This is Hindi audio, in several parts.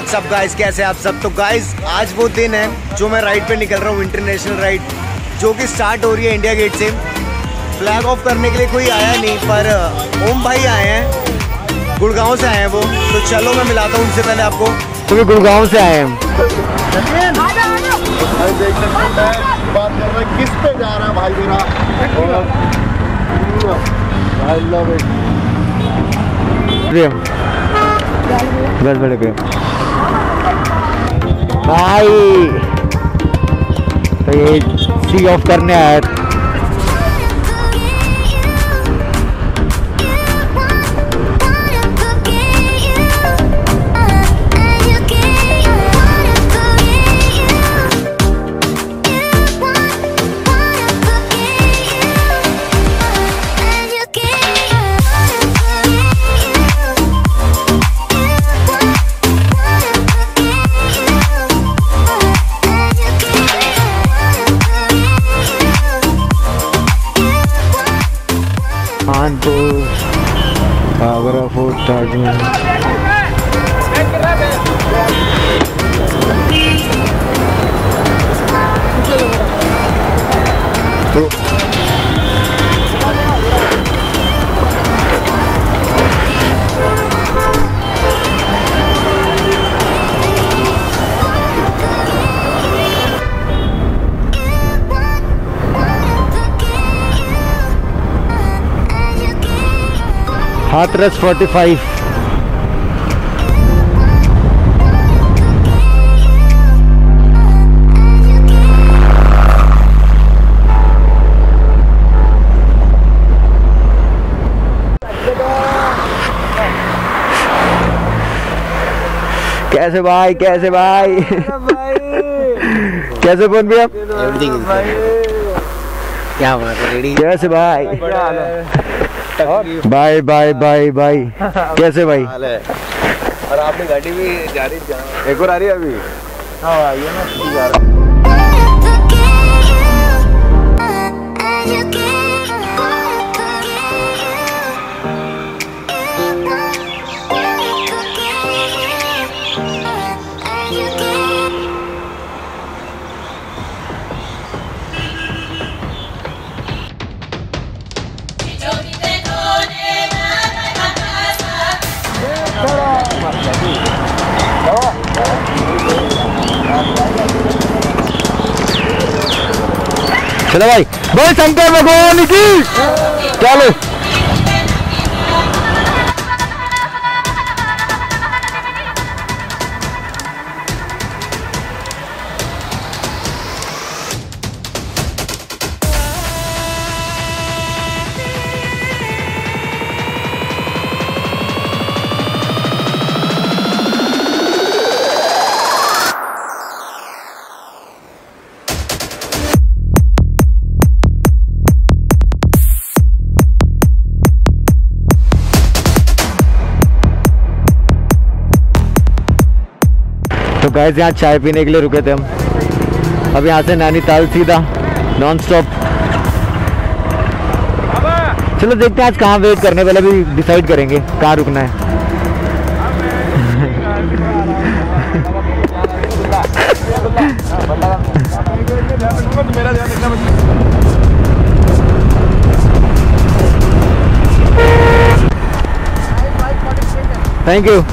व्हाट्सअप गाइस, कैसे आप सब। तो गाइस आज वो दिन है जो मैं राइड पे निकल रहा हूँ, इंटरनेशनल राइड जो कि स्टार्ट हो रही है इंडिया गेट से। फ्लैग ऑफ करने के लिए कोई आया नहीं, पर ओम भाई आए हैं, गुड़गांव से आए हैं वो। तो चलो मैं मिलाता हूँ उनसे पहले आपको। तो भी गुड़गांव से आए हैं। बात कर रहा है किस पे जा रहा है भाई मेरा बस बड़े पे भाई, तो ये सी ऑफ करने आया। आगरा फोर्ट, ताजमहल। हाथरस 45। कैसे भाई, कैसे भाई कैसे फोन भी आप क्या बात है रेडी, कैसे भाई बाय बाय बाय बाय कैसे भाई। और आपने गाड़ी भी जा रही, एक और आ रही है अभी। हाँ आइए ना। चलो भाई, भाई शंकर भगवान की चलो। तो गाइस यहाँ चाय पीने के लिए रुके थे हम। अब यहाँ से नैनीताल सीधा नॉन स्टॉप। चलो देखते हैं आज कहाँ वेट करने, पहले भी डिसाइड करेंगे कहाँ रुकना है। Thank you.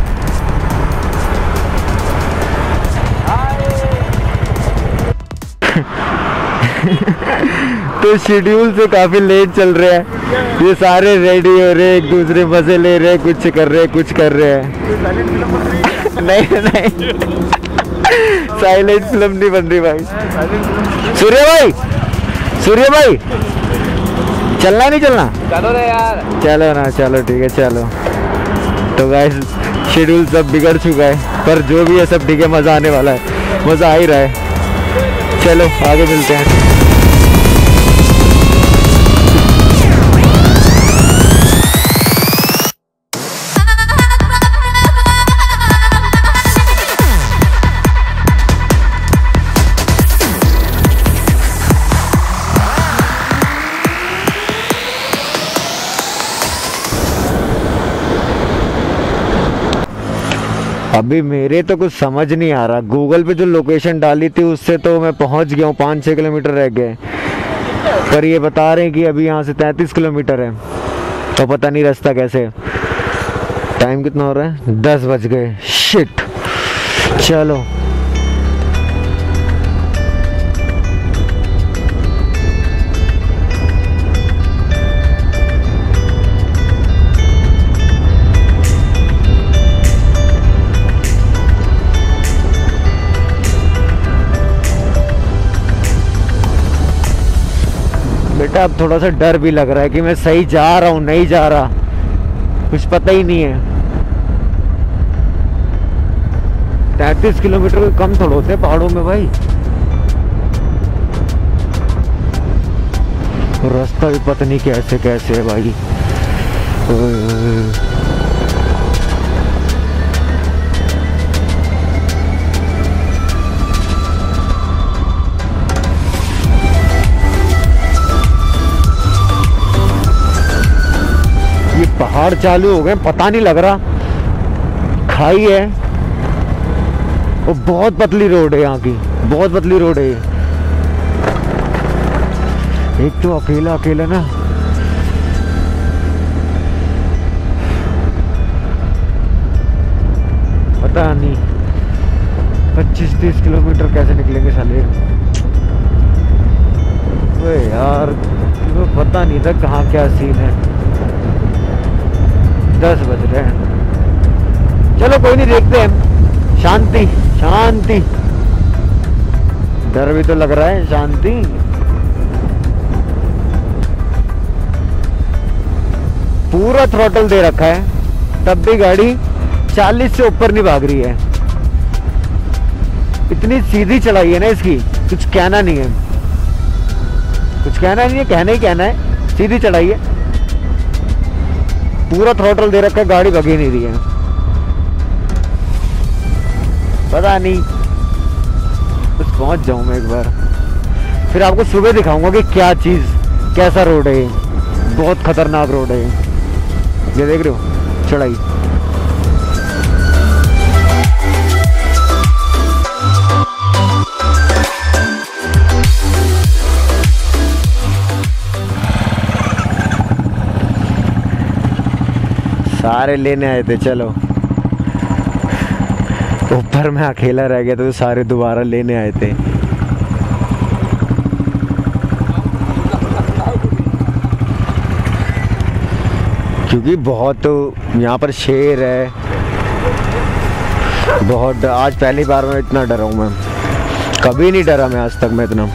तो शेड्यूल से काफी लेट चल रहे हैं, ये सारे रेडी हो रहे, एक दूसरे मजे ले रहे, कुछ कर रहे कुछ कर रहे हैं। नहीं नहीं साइलेंट फिल्म नहीं बन रही भाई। सूर्य भाई, सूर्य भाई चलना नहीं चलना? चलो रे यार, चलो ना, चलो ठीक है चलो। तो गाइस शेड्यूल सब बिगड़ चुका है, पर जो भी है सब ठीक है, मज़ा आने वाला है, मज़ा आ ही रहा है। चलो आगे मिलते हैं। अभी मेरे तो कुछ समझ नहीं आ रहा, गूगल पे जो लोकेशन डाली थी उससे तो मैं पहुंच गया हूँ, 5-6 किलोमीटर रह गए, पर ये बता रहे हैं कि अभी यहाँ से 33 किलोमीटर है, तो पता नहीं रास्ता कैसे है। टाइम कितना हो रहा है? 10 बज गए। शिट, चलो बेटा, अब थोड़ा सा डर भी लग रहा है कि मैं सही जा रहा हूँ नहीं जा रहा, कुछ पता ही नहीं है। 33 किलोमीटर कम थोड़ा होते हैं पहाड़ों में भाई। रास्ता भी पता नहीं कैसे कैसे है भाई। ये पहाड़ चालू हो गए, पता नहीं लग रहा। खाई है और बहुत पतली रोड है यहाँ की, बहुत पतली रोड है। एक तो अकेला अकेला ना, पता नहीं 25-30 किलोमीटर कैसे निकलेंगे साले। ओए यार, तो पता नहीं था कहाँ क्या सीन है। 10 बज रहे हैं, चलो कोई नहीं, देखते हैं। शांति शांति, डर भी तो लग रहा है। शांति, पूरा थ्रॉटल दे रखा है, तब भी गाड़ी 40 से ऊपर नहीं भाग रही है। इतनी सीधी चलाई है ना इसकी, कुछ कहना नहीं है, कुछ कहना नहीं है, कहना ही कहना है। सीधी चढ़ाई है, पूरा थ्रॉटल दे रखा है, गाड़ी भगी नहीं रही है। पता नहीं, बस पहुंच जाऊं मैं एक बार, फिर आपको सुबह दिखाऊंगा कि क्या चीज, कैसा रोड है। बहुत खतरनाक रोड है ये, देख रहे हो चढ़ाई। सारे लेने आए थे, चलो ऊपर मैं अकेला रह गया तो सारे दोबारा लेने आए थे। क्योंकि बहुत यहाँ पर शेर है, बहुत। आज पहली बार मैं इतना डरा हूँ, मैं कभी नहीं डरा मैं आज तक मैं इतना।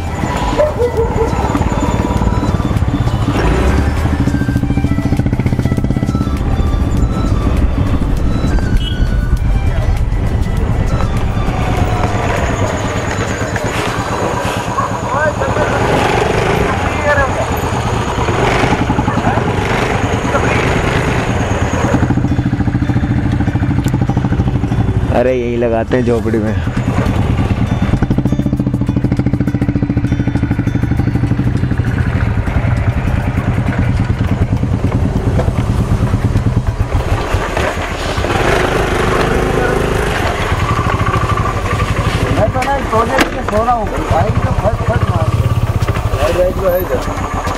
अरे यही लगाते हैं झोपड़ी में। सो रहा हूँ भाई, तो फट फट मार इधर।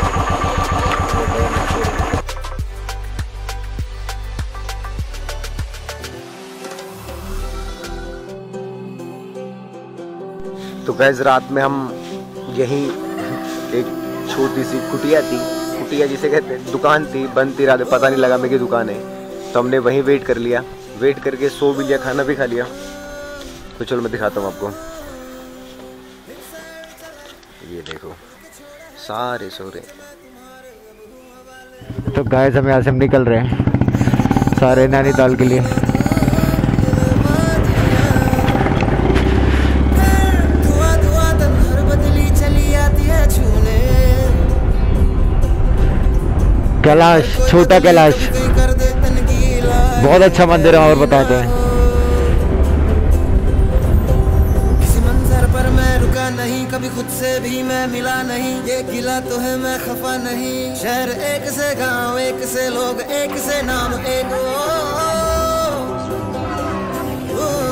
तो गैस, रात में हम यहीं एक छोटी सी कुटिया थी, कुटिया जिसे कहते हैं, दुकान थी, बंद थी, रात में पता नहीं लगा मेरी दुकान है, तो हमने वहीं वेट कर लिया। वेट करके सो भी लिया, खाना भी खा लिया। तो चलो मैं दिखाता हूँ आपको। ये देखो सारे सो रहे। तो गैस, हम यहाँ से निकल रहे हैं सारे नैनीताल के लिए। कैलाश, छोटा कैलाश बहुत अच्छा मंदिर है, और बताते हैं। किसी मंजर पर मैं रुका नहीं, कभी खुद से भी मैं मिला नहीं, ये गिला तो है मैं खफा नहीं। शहर एक से, गांव एक से, लोग एक से, नाम एक। ओ,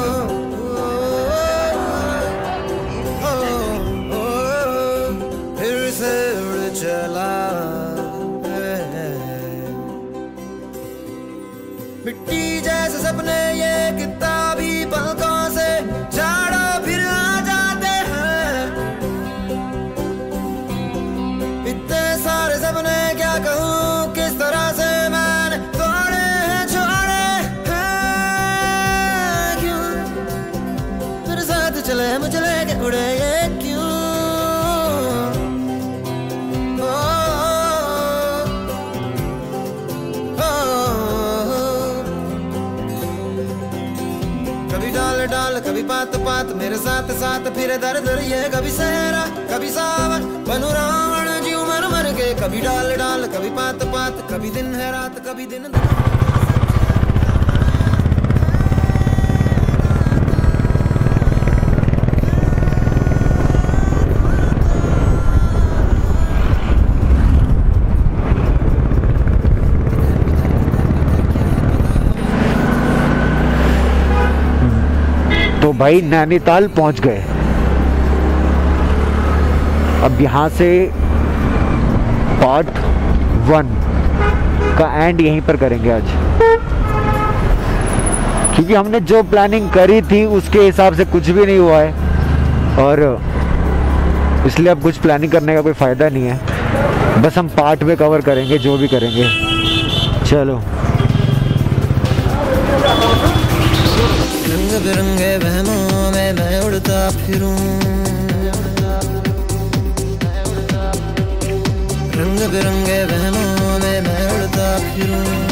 चले मुझे लेके उड़े ये क्यों? कभी डाल डाल कभी पात पात मेरे साथ साथ फिर दर दर ये कभी सहरा कभी सावन बनू रावण जीव मर मर के। कभी डाल डाल कभी पात पात कभी दिन है रात कभी दिन। तो भाई नैनीताल पहुंच गए। अब यहाँ से पार्ट 1 का एंड यहीं पर करेंगे आज, क्योंकि हमने जो प्लानिंग करी थी उसके हिसाब से कुछ भी नहीं हुआ है, और इसलिए अब कुछ प्लानिंग करने का कोई फ़ायदा नहीं है। बस हम पार्ट में कवर करेंगे जो भी करेंगे। चलो रंग बिरंगे वहमों में मैं उड़ता फिरूं, रंग बिरंगे वहमों में मैं उड़ता फिरूं।